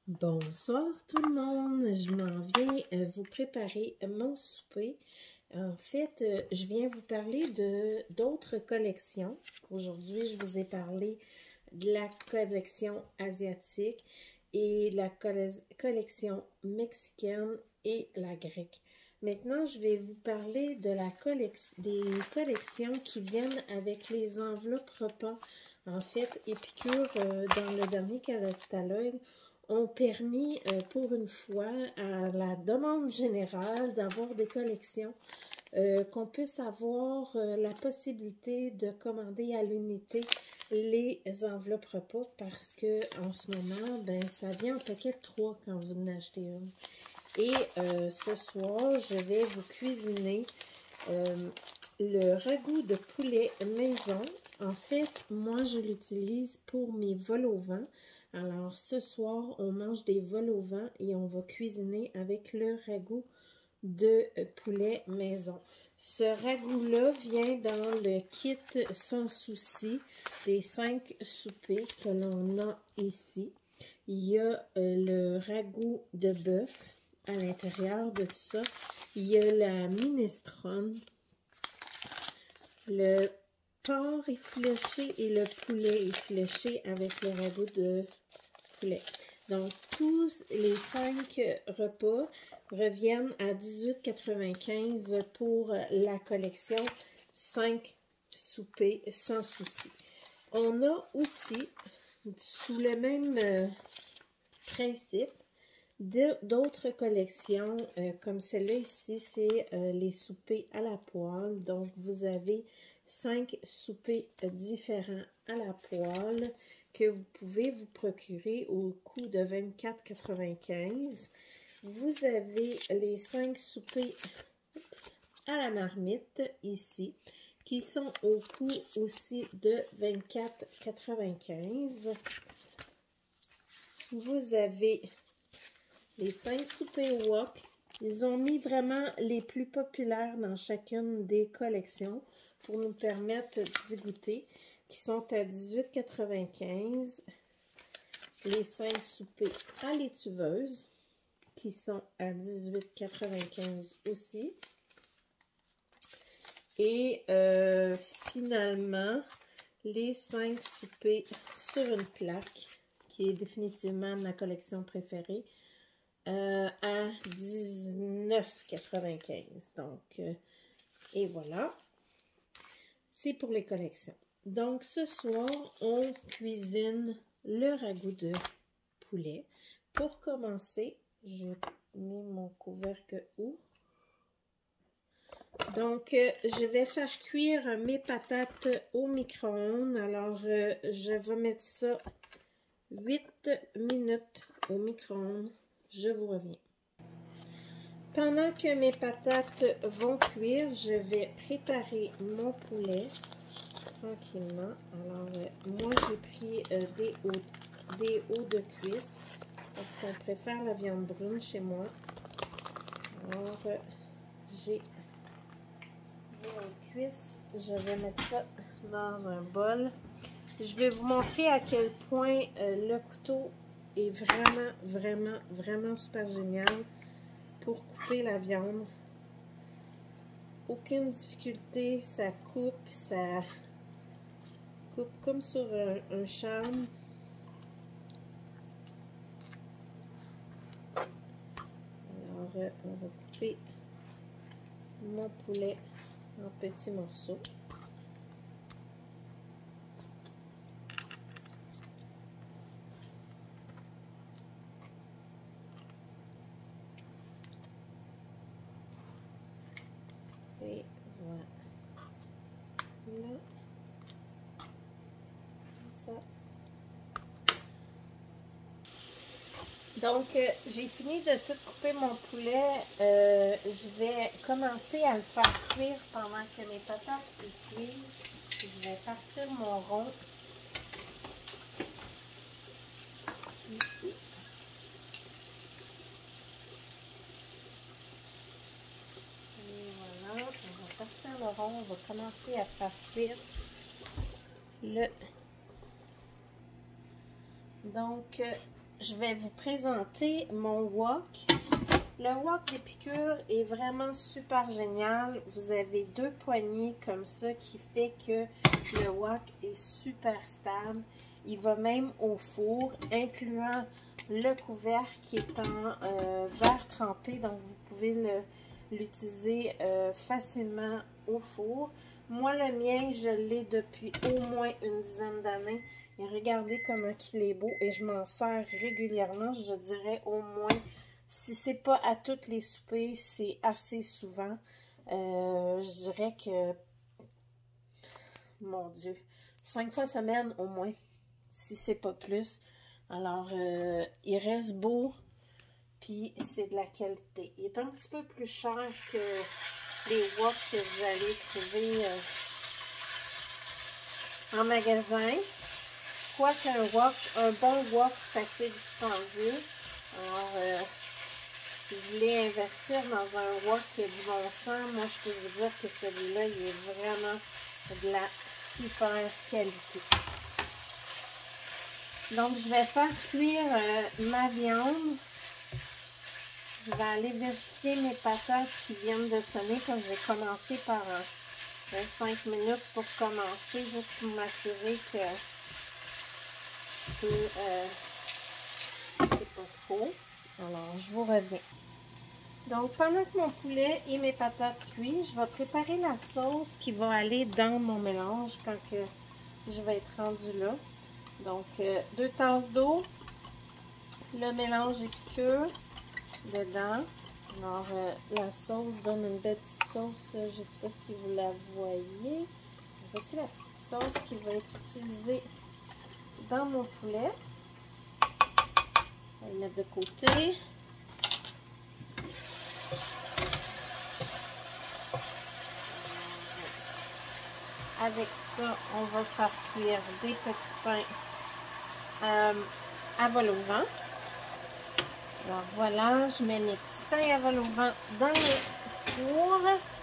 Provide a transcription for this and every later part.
Bonsoir tout le monde, je m'en viens vous préparer mon souper. En fait, je viens vous parler d'autres collections. Aujourd'hui, je vous ai parlé de la collection asiatique et de la collection mexicaine et la grecque. Maintenant, je vais vous parler de des collections qui viennent avec les enveloppes repas. En fait, Épicure, dans le dernier catalogue, ont permis pour une fois à la demande générale d'avoir des collections, qu'on puisse avoir la possibilité de commander à l'unité les enveloppes repas parce que en ce moment, ben, ça vient en paquet de 3 quand vous en achetez une. Et ce soir, je vais vous cuisiner le ragoût de poulet maison. En fait, moi, je l'utilise pour mes vols au vent. Alors, ce soir, on mange des vols au vent et on va cuisiner avec le ragoût de poulet maison. Ce ragoût-là vient dans le kit sans souci des 5 soupers que l'on a ici. Il y a le ragoût de bœuf à l'intérieur de tout ça. Il y a la minestrone, le porc effiloché et le poulet effiloché avec le ragoût de poulet. Donc, tous les 5 repas reviennent à 18,95 pour la collection 5 soupers sans souci. On a aussi, sous le même principe, d'autres collections, comme celle-là ici, c'est les soupers à la poêle. Donc, vous avez 5 soupers différents à la poêle que vous pouvez vous procurer au coût de 24,95. Vous avez les 5 soupers à la marmite ici, qui sont au coût aussi de 24,95. Vous avez les 5 soupers wok. Ils ont mis vraiment les plus populaires dans chacune des collections pour nous permettre d'y goûter, qui sont à 18,95. Les 5 soupers à l'étuveuse, qui sont à 18,95 aussi. Et finalement, les 5 soupers sur une plaque, qui est définitivement ma collection préférée, à 19,95. Donc, et voilà. C'est pour les collections. Donc, ce soir, on cuisine le ragoût de poulet. Pour commencer, je mets mon couvercle où? Donc, je vais faire cuire mes patates au micro-ondes. Alors, je vais mettre ça 8 minutes au micro-ondes. Je vous reviens. Pendant que mes patates vont cuire, je vais préparer mon poulet tranquillement. Alors, moi, j'ai pris des hauts de cuisse parce qu'on préfère la viande brune chez moi. Alors, j'ai mes hauts de cuisse. Je vais mettre ça dans un bol. Je vais vous montrer à quel point le couteau est vraiment super génial pour couper la viande. Aucune difficulté, ça coupe comme sur un charme. Alors, on va couper mon poulet en petits morceaux. Et voilà. Là, ça. Donc, j'ai fini de tout couper mon poulet. Je vais commencer à le faire cuire pendant que mes patates cuisent. Je vais partir mon rond ici. On va partir le rond, on va commencer à faire cuire le... Donc, je vais vous présenter mon wok. Le wok d'Épicure est vraiment super génial. Vous avez 2 poignées comme ça qui fait que le wok est super stable. Il va même au four, incluant le couvercle qui est en verre trempé. Donc, vous pouvez l'utiliser facilement au four. Moi, le mien, je l'ai depuis au moins une dizaine d'années. Et regardez comment il est beau. Et je m'en sers régulièrement. Je dirais au moins, si c'est pas à toutes les soupers, c'est assez souvent. Je dirais que, mon Dieu, 5 fois semaine au moins, si c'est pas plus. Alors, il reste beau, puis c'est de la qualité. Il est un petit peu plus cher que les woks que vous allez trouver en magasin. Quoique un bon wok, c'est assez dispendieux. Alors, si vous voulez investir dans un wok qui a du bon sens, moi je peux vous dire que celui-là, il est vraiment de la super qualité. Donc, je vais faire cuire ma viande. Je vais aller vérifier mes patates qui viennent de sonner, comme j'ai commencé par 5 minutes pour commencer, juste pour m'assurer que c'est pas trop. Alors, je vous reviens. Donc, pendant que mon poulet et mes patates cuisent, je vais préparer la sauce qui va aller dans mon mélange quand que je vais être rendue là. Donc, 2 tasses d'eau, le mélange Épicure dedans. Alors, la sauce donne une belle petite sauce, je ne sais pas si vous la voyez. Voici la petite sauce qui va être utilisée dans mon poulet. On va le mettre de côté. Avec ça, on va faire cuire des petits pains à vol au vent. Alors voilà, je mets mes petits pains à vol au vent dans le four.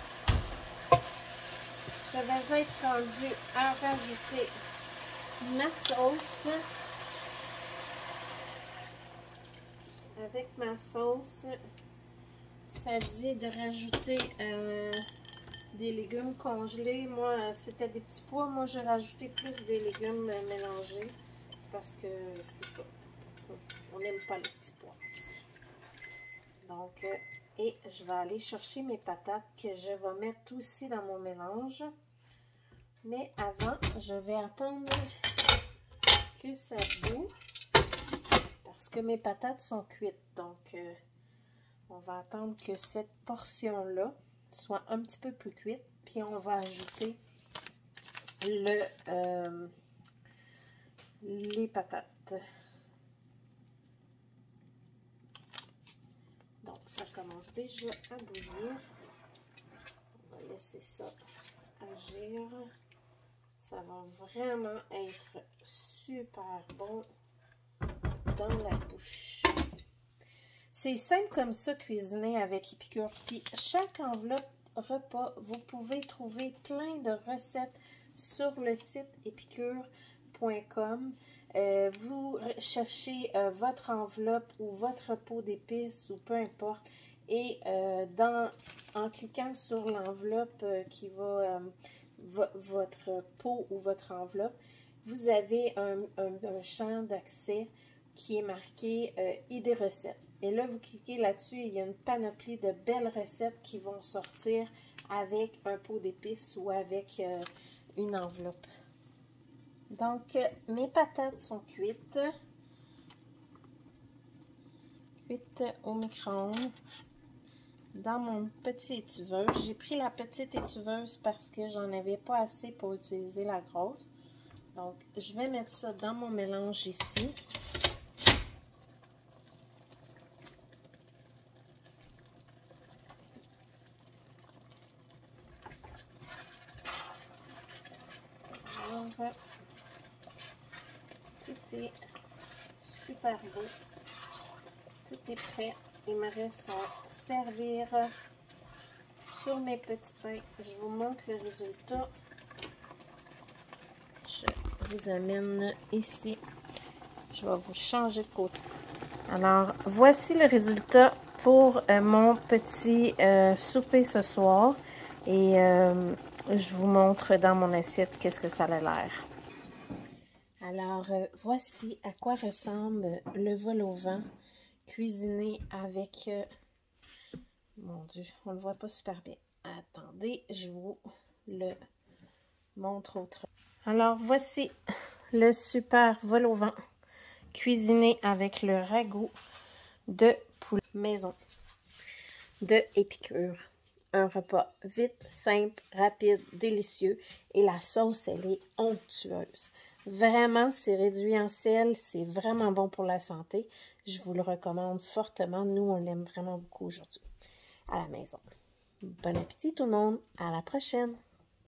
Je vais être rendue à rajouter ma sauce. Avec ma sauce, ça dit de rajouter des légumes congelés. Moi, c'était des petits pois. Moi, j'ai rajouté plus des légumes mélangés parce que c'est ça. On n'aime pas les petits pois ici. Donc, et je vais aller chercher mes patates que je vais mettre aussi dans mon mélange. Mais avant, je vais attendre que ça bout parce que mes patates sont cuites. Donc, on va attendre que cette portion-là soit un petit peu plus cuite. Puis, on va ajouter les patates. Donc, ça commence déjà à bouillir. On va laisser ça agir. Ça va vraiment être super bon dans la bouche. C'est simple comme ça, cuisiner avec Épicure. Puis, chaque enveloppe repas, vous pouvez trouver plein de recettes sur le site épicure.com. Vous cherchez votre enveloppe ou votre pot d'épices ou peu importe. Et en cliquant sur l'enveloppe qui va, votre pot ou votre enveloppe, vous avez un champ d'accès qui est marqué idées recettes. Et là, vous cliquez là-dessus et il y a une panoplie de belles recettes qui vont sortir avec un pot d'épices ou avec une enveloppe. Donc, mes patates sont cuites. Cuites au micro-ondes. Dans mon petit étuveuse. J'ai pris la petite étuveuse parce que j'en avais pas assez pour utiliser la grosse. Donc, je vais mettre ça dans mon mélange ici. Alors, tout est super beau. Tout est prêt. Il me reste à servir sur mes petits pains. Je vous montre le résultat. Je vous amène ici. Je vais vous changer de côté. Alors, voici le résultat pour mon petit souper ce soir. Et je vous montre dans mon assiette qu'est-ce que ça a l'air. Alors, voici à quoi ressemble le vol au vent cuisiné avec... mon Dieu, on ne le voit pas super bien. Attendez, je vous le montre autrement. Alors, voici le super vol au vent cuisiné avec le ragoût de poulet maison de Épicure. Un repas vite, simple, rapide, délicieux et la sauce, elle est onctueuse. Vraiment, c'est réduit en sel, c'est vraiment bon pour la santé. Je vous le recommande fortement. Nous, on l'aime vraiment beaucoup aujourd'hui à la maison. Bon appétit tout le monde, à la prochaine!